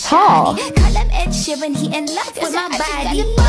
haul. Call him Ed Sheeran, he in love with my body.